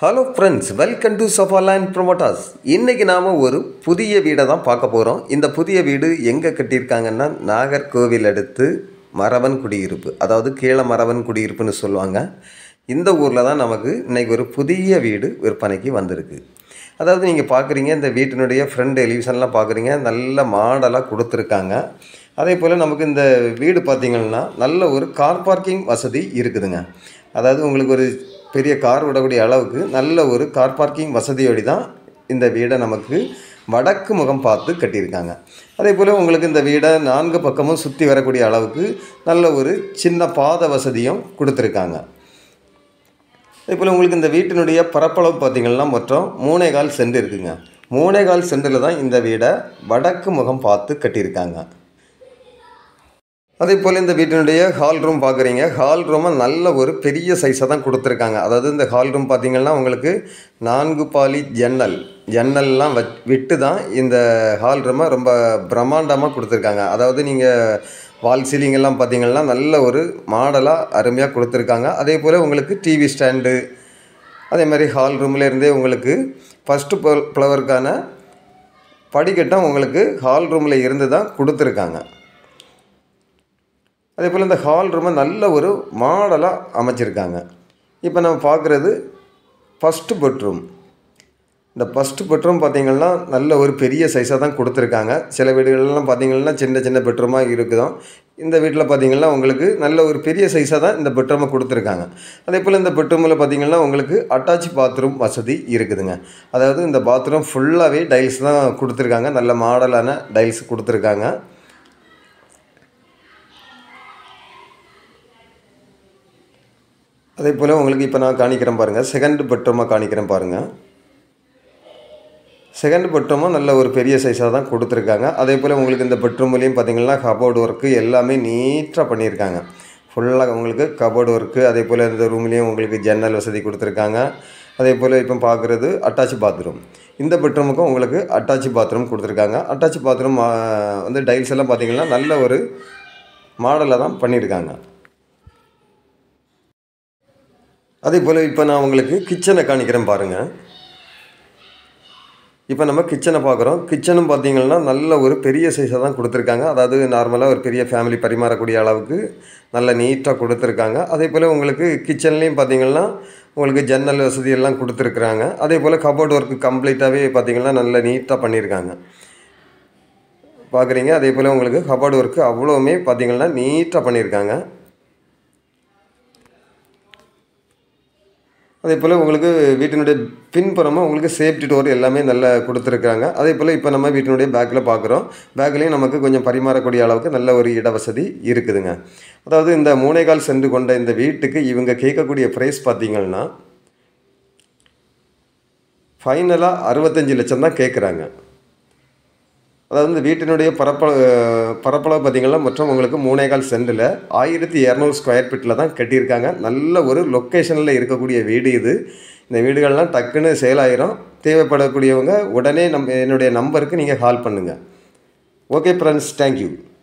Hello friends, welcome to Safaland promoters. இன்றைக்கி நாம் ஒரு புதிய வீடை தான் பார்க்க போகிறோம். இந்த புதிய வீடு எங்கே கட்டியிருக்காங்கன்னா, நாகர்கோவில் அடுத்து மறவன் குடியிருப்பு, அதாவது கீழே மறவன் குடியிருப்புன்னு சொல்லுவாங்க. இந்த ஊரில் தான் நமக்கு இன்றைக்கி ஒரு புதிய வீடு விற்பனைக்கு வந்திருக்கு. அதாவது நீங்கள் பார்க்குறீங்க, இந்த வீட்டினுடைய ஃப்ரண்ட் எலிவேஷன்லாம் பார்க்குறீங்க, நல்ல மாடலாக கொடுத்துருக்காங்க. அதே போல் நமக்கு இந்த வீடு பார்த்திங்கன்னா நல்ல ஒரு கார் பார்க்கிங் வசதி இருக்குதுங்க. அதாவது உங்களுக்கு ஒரு பெரிய கார் விடக்கூடிய அளவுக்கு நல்ல ஒரு கார் பார்க்கிங் வசதியோடு தான் இந்த வீடை நமக்கு வடக்கு முகம் பார்த்து கட்டியிருக்காங்க. அதே போல் உங்களுக்கு இந்த வீடை 4 பக்கமும் சுற்றி வரக்கூடிய அளவுக்கு நல்ல ஒரு சின்ன பாதை வசதியும் கொடுத்துருக்காங்க. அதே போல் உங்களுக்கு இந்த வீட்டினுடைய பரப்பளவு பார்த்திங்கன்னா மொத்தம் 3.25 சென்ட் இருக்குங்க. 3.25 சென்டில் தான் இந்த வீடை வடக்கு முகம் பார்த்து கட்டியிருக்காங்க. அதே போல் இந்த வீட்டினுடைய ஹால் ரூம் பார்க்குறீங்க. ஹால் ரூமை நல்ல ஒரு பெரிய சைஸாக தான் கொடுத்துருக்காங்க. அதாவது இந்த ஹால் ரூம் பார்த்திங்கன்னா உங்களுக்கு 4 பாலி ஜன்னல்லாம் விட்டு தான் இந்த ஹால் ரூமை ரொம்ப பிரம்மாண்டமாக கொடுத்துருக்காங்க. அதாவது நீங்கள் வால் சீலிங்கெல்லாம் பார்த்திங்கன்னா நல்ல ஒரு மாடலாக அருமையாக கொடுத்துருக்காங்க. அதே போல் உங்களுக்கு டிவி ஸ்டாண்டு, அதே மாதிரி ஹால் ரூம்லேருந்தே உங்களுக்கு ஃபஸ்ட்டு ஃப்ளவருக்கான படிக்கட்டும் உங்களுக்கு ஹால் ரூமில் இருந்து தான் கொடுத்துருக்காங்க. அதே போல் இந்த ஹால் ரூமை நல்ல ஒரு மாடலாக அமைச்சிருக்காங்க. இப்போ நம்ம பார்க்குறது ஃபஸ்ட்டு பெட்ரூம். இந்த ஃபஸ்ட்டு பெட்ரூம் பார்த்திங்கன்னா நல்ல ஒரு பெரிய சைஸாக தான் கொடுத்துருக்காங்க. சில வீடுகள்லாம் பார்த்திங்கன்னா சின்ன சின்ன பெட்ரூமாக இருக்குதும். இந்த வீட்டில் பார்த்திங்கன்னா உங்களுக்கு நல்ல ஒரு பெரிய சைஸாக தான் இந்த பெட்ரூமை கொடுத்துருக்காங்க. அதே போல் இந்த பெட்ரூமில் பார்த்திங்கன்னா உங்களுக்கு அட்டாச் பாத்ரூம் வசதி இருக்குதுங்க. அதாவது இந்த பாத்ரூம் ஃபுல்லாகவே டைல்ஸ் தான் கொடுத்துருக்காங்க. நல்ல மாடலான டைல்ஸ் கொடுத்துருக்காங்க. அதே போல் உங்களுக்கு இப்போ நான் காணிக்கிறேன் பாருங்கள், செகண்ட் பெட்ரூமாக காணிக்கிறேன் பாருங்கள். செகண்ட் பெட்ரூமும் நல்ல ஒரு பெரிய சைஸாக தான் கொடுத்துருக்காங்க. அதே போல் உங்களுக்கு இந்த பெட்ரூம்லேயும் பார்த்திங்கன்னா கபோர்டு ஒர்க்கு எல்லாமே நீட்டாக பண்ணியிருக்காங்க. ஃபுல்லாக உங்களுக்கு கபோர்டு ஒர்க்கு. அதே போல் இந்த ரூம்லேயும் உங்களுக்கு ஜன்னல் வசதி கொடுத்துருக்காங்க. அதே போல் இப்போ பார்க்குறது அட்டாச் பாத்ரூம். இந்த பெட்ரூமுக்கும் உங்களுக்கு அட்டாச் பாத்ரூம் கொடுத்துருக்காங்க. அட்டாச் பாத்ரூம் வந்து டைல்ஸ் எல்லாம் பார்த்திங்கன்னா நல்ல ஒரு மாடலாக தான் பண்ணியிருக்காங்க. அதே போல் இப்போ நான் உங்களுக்கு கிச்சனை காணிக்கிறேன் பாருங்கள். இப்போ நம்ம கிச்சனை பார்க்குறோம். கிச்சனும் பார்த்திங்கன்னா நல்ல ஒரு பெரிய சைஸாக தான் கொடுத்துருக்காங்க. அதாவது நார்மலாக ஒரு பெரிய ஃபேமிலி பரிமாறக்கூடிய அளவுக்கு நல்ல நீட்டாக கொடுத்துருக்காங்க. அதே போல் உங்களுக்கு கிச்சன்லேயும் பார்த்திங்கன்னா உங்களுக்கு ஜன்னல் வசதியெல்லாம் கொடுத்துருக்குறாங்க. அதே போல் கபோர்டு ஒர்க்கு கம்ப்ளீட்டாகவே பார்த்திங்கன்னா நல்ல நீட்டாக பண்ணியிருக்காங்க பார்க்குறீங்க. அதே போல் உங்களுக்கு கபோர்டு ஒர்க்கு அவ்வளோவுமே பார்த்திங்கன்னா நீட்டாக பண்ணியிருக்காங்க. அதே போல் உங்களுக்கு வீட்டினுடைய பின்புறமாக உங்களுக்கு சேஃப்டி டோர் எல்லாமே நல்லா கொடுத்துருக்குறாங்க. அதே போல் இப்போ நம்ம வீட்டினுடைய பேக்கில் பார்க்குறோம். பேக்லேயும் நமக்கு கொஞ்சம் பரிமாறக்கூடிய அளவுக்கு நல்ல ஒரு இட வசதி இருக்குதுங்க. அதாவது இந்த 3.25 சென்ட் கொண்ட இந்த வீட்டுக்கு இவங்க கேட்கக்கூடிய ப்ரைஸ் பார்த்திங்கன்னா ஃபைனலாக 65 லட்சம் தான் கேட்குறாங்க. அதாவது இந்த வீட்டினுடைய பரப்பளவு பார்த்திங்கன்னா மொத்தம் உங்களுக்கு 3.25 சென்டில் 1200 ஸ்கொயர் ஃபீட்டில் தான் கட்டியிருக்காங்க. நல்ல ஒரு லொக்கேஷனில் இருக்கக்கூடிய வீடு இது. இந்த வீடுகள்லாம் டக்குன்னு சேல் ஆயிரும். தேவைப்படக்கூடியவங்க உடனே என்னுடைய நம்பருக்கு நீங்கள் கால் பண்ணுங்கள். Okay friends, thank you.